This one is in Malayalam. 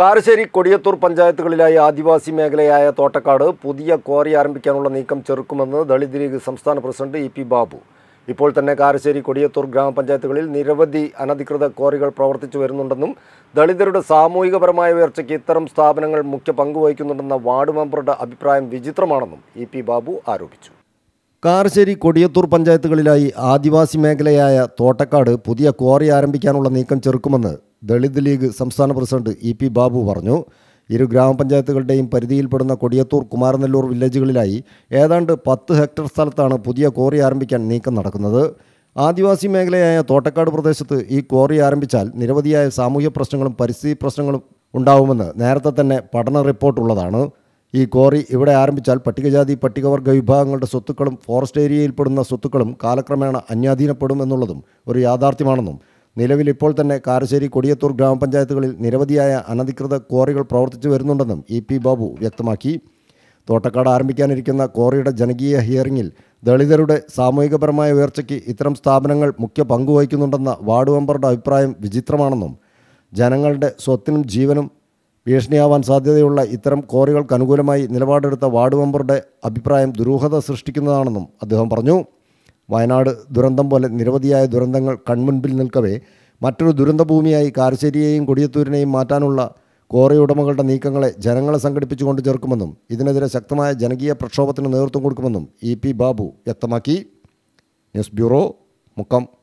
കാരശ്ശേരി കൊടിയത്തൂർ പഞ്ചായത്തുകളിലായി ആദിവാസി മേഖലയായ തോട്ടക്കാട് പുതിയ ക്വാറി ആരംഭിക്കാനുള്ള നീക്കം ചെറുക്കുമെന്ന് ദളിത് ലീഗ് സംസ്ഥാന പ്രസിഡന്റ് ഇ.പി. ബാബു. ഇപ്പോൾ തന്നെ കാരശ്ശേരി കൊടിയത്തൂർ ഗ്രാമപഞ്ചായത്തുകളിൽ നിരവധി അനധികൃത ക്വാറികൾ പ്രവർത്തിച്ചു വരുന്നുണ്ടെന്നും ദളിതരുടെ സാമൂഹികപരമായ ഉയർച്ചയ്ക്ക് ഇത്തരം സ്ഥാപനങ്ങൾ മുഖ്യ പങ്കുവഹിക്കുന്നുണ്ടെന്ന വാർഡ് മെമ്പറുടെ അഭിപ്രായം വിചിത്രമാണെന്നും ഇ.പി. ബാബു ആരോപിച്ചു. കാരശ്ശേരി കൊടിയത്തൂർ പഞ്ചായത്തുകളിലായി ആദിവാസി മേഖലയായ തോട്ടക്കാട് പുതിയ ക്വാറി ആരംഭിക്കാനുള്ള നീക്കം ചെറുക്കുമെന്ന് ദളിത് ലീഗ് സംസ്ഥാന പ്രസിഡന്റ് ഇ.പി. ബാബു പറഞ്ഞു. ഇരു ഗ്രാമപഞ്ചായത്തുകളുടെയും പരിധിയിൽപ്പെടുന്ന കൊടിയത്തൂർ, കുമാരനെല്ലൂർ വില്ലേജുകളിലായി ഏതാണ്ട് 10 ഹെക്ടർ സ്ഥലത്താണ് പുതിയ ക്വാറി ആരംഭിക്കാൻ നീക്കം നടക്കുന്നത്. ആദിവാസി മേഖലയായ തോട്ടക്കാട് പ്രദേശത്ത് ഈ ക്വാറി ആരംഭിച്ചാൽ നിരവധിയായ സാമൂഹ്യ പ്രശ്നങ്ങളും പരിസ്ഥിതി പ്രശ്നങ്ങളും ഉണ്ടാവുമെന്ന് നേരത്തെ തന്നെ പഠന റിപ്പോർട്ടുള്ളതാണ്. ഈ ക്വാറി ഇവിടെ ആരംഭിച്ചാൽ പട്ടികജാതി പട്ടികവർഗ വിഭാഗങ്ങളുടെ സ്വത്തുക്കളും ഫോറസ്റ്റ് ഏരിയയിൽപ്പെടുന്ന സ്വത്തുക്കളും കാലക്രമേണ അന്യാധീനപ്പെടുമെന്നുള്ളതും ഒരു യാഥാർത്ഥ്യമാണെന്നും നിലവിൽ ഇപ്പോൾ തന്നെ കാരശ്ശേരി കൊടിയത്തൂർ ഗ്രാമപഞ്ചായത്തുകളിൽ നിരവധിയായ അനധികൃത ക്വാറികൾ പ്രവർത്തിച്ചു വരുന്നുണ്ടെന്നും ഇ.പി. ബാബു വ്യക്തമാക്കി. തോട്ടക്കാട് ആരംഭിക്കാനിരിക്കുന്ന ക്വാറിയുടെ ജനകീയ ഹിയറിംഗിൽ ദളിതരുടെ സാമൂഹികപരമായ ഉയർച്ചയ്ക്ക് ഇത്തരം സ്ഥാപനങ്ങൾ മുഖ്യ പങ്കുവഹിക്കുന്നുണ്ടെന്ന വാർഡ് മെമ്പറുടെ അഭിപ്രായം വിചിത്രമാണെന്നും ജനങ്ങളുടെ സ്വത്തിനും ജീവനും ഭീഷണിയാവാൻ സാധ്യതയുള്ള ഇത്തരം ക്വാറികൾക്ക് അനുകൂലമായി നിലപാടെടുത്ത വാർഡ് മെമ്പറുടെ അഭിപ്രായം ദുരൂഹത സൃഷ്ടിക്കുന്നതാണെന്നും അദ്ദേഹം പറഞ്ഞു. വയനാട് ദുരന്തം പോലെ നിരവധിയായ ദുരന്തങ്ങൾ കൺമുൻപിൽ നിൽക്കവേ മറ്റൊരു ദുരന്തഭൂമിയായി കാരശ്ശേരിയെയും കൊടിയത്തൂരിനെയും മാറ്റാനുള്ള ക്വാറി ഉടമകളുടെ നീക്കങ്ങളെ ജനങ്ങളെ സംഘടിപ്പിച്ചുകൊണ്ട് ചേർക്കുമെന്നും ഇതിനെതിരെ ശക്തമായ ജനകീയ പ്രക്ഷോഭത്തിന് നേതൃത്വം കൊടുക്കുമെന്നും ഇ.പി. ബാബു വ്യക്തമാക്കി. News bureau, Mukkam.